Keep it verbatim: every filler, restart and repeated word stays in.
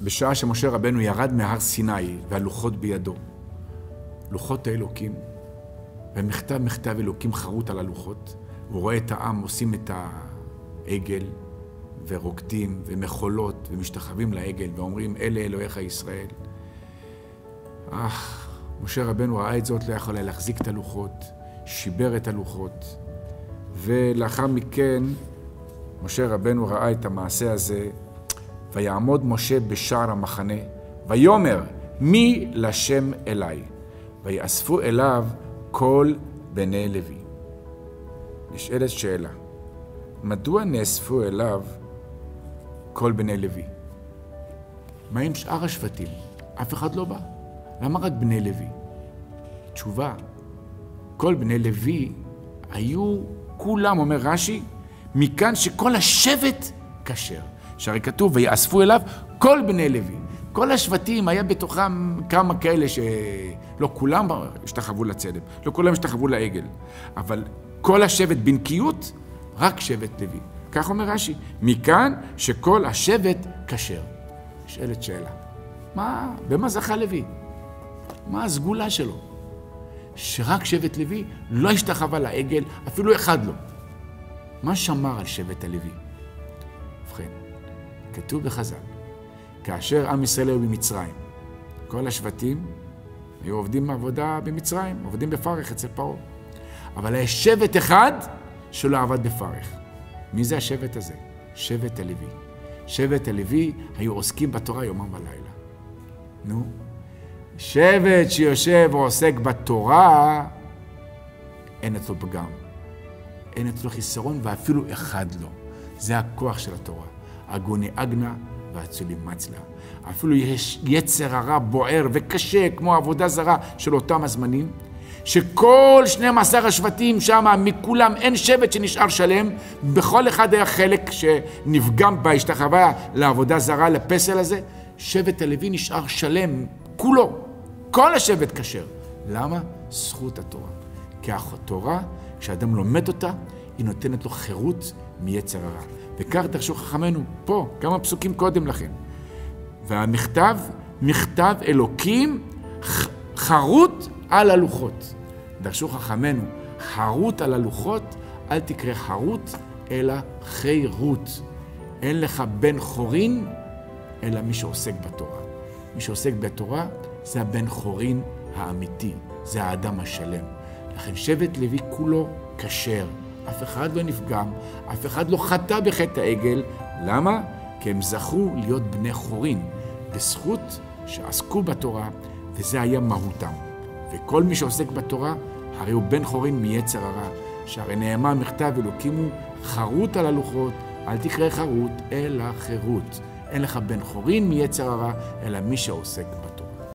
בשעה שמשה רבנו ירד מהר סיני והלוחות בידו, לוחות האלוקים, ומכתב מכתב אלוקים חרוט על הלוחות, הוא רואה את העם עושים את העגל, ורוקדים ומחולות ומשתחווים לעגל ואומרים אלה אלוהיך ישראל. אך משה רבנו ראה את זאת, לא יכול היה להחזיק את הלוחות, שיבר את הלוחות, ולאחר מכן משה רבנו ראה את המעשה הזה, ויעמוד משה בשער המחנה ויאמר מי לשם אליי, ויאספו אליו כל בני לוי. נשאלת שאלה, מדוע נאספו אליו כל בני לוי? מה עם שאר השבטים? אף אחד לא בא. למה רק בני לוי? תשובה, כל בני לוי היו כולם, אומר רש"י, מכאן שכל השבט כשר. שהרי כתוב ויאספו אליו כל בני לוי. כל השבטים היה בתוכם כמה כאלה שלא כולם השתחוו לצלם, לא כולם השתחוו לעגל, אבל כל השבט בנקיות, רק שבט לוי. כך אומר רש"י, מכאן שכל השבט כשר. נשאלת שאלה, מה, במה זכה לוי? מה הסגולה שלו? שרק שבט לוי לא השתחווה לעגל, אפילו אחד לא. מה שמר על שבט הלוי? ובכן, כתוב בחז"ל, כאשר עם ישראל היו במצרים, כל השבטים היו עובדים בעבודה במצרים, עובדים בפרך אצל פרעה. אבל היה שבט אחד שלא עבד בפרך. מי זה השבט הזה? שבט הלוי. שבט הלוי היו עוסקים בתורה יומם ולילה. נו, שבט שיושב ועוסק בתורה, אין אצלו פגם, אין אצלו חיסרון ואפילו אחד לא. זה הכוח של התורה. הגוני אגנה והצולי מצלה. אפילו יש יצר הרע בוער וקשה כמו עבודה זרה של אותם הזמנים, שכל שנים עשר השבטים שם, מכולם אין שבט שנשאר שלם, בכל אחד היה חלק שנפגם בהשתחווה לעבודה זרה, לפסל הזה. שבט הלוי נשאר שלם, כולו, כל השבט כשר. למה? זכות התורה. כי התורה, כשאדם לומד אותה, היא נותנת לו חירות מיצר הרע. וכך דרשו חכמינו פה, כמה פסוקים קודם לכן. והמכתב, מכתב אלוקים חרוט על הלוחות. דרשו חכמינו, חרוט על הלוחות, אל תקרא חרוט, אלא חירות. אין לך בן חורין, אלא מי שעוסק בתורה. מי שעוסק בתורה זה הבן חורין האמיתי, זה האדם השלם. לכן שבט לוי כולו כשר, אף אחד לא נפגם, אף אחד לא חטא בחטא העגל. למה? כי הם זכו להיות בני חורין, בזכות שעסקו בתורה, וזה היה מהותם. וכל מי שעוסק בתורה, הרי הוא בן חורין מיצר הרע, שהרי נאמר מכתב אלוקים הוא חרוט על הלוחות, אל תקרא חרוט, אלא חירות. אין לך בן חורין מיצר הרע, אלא מי שעוסק בתורה.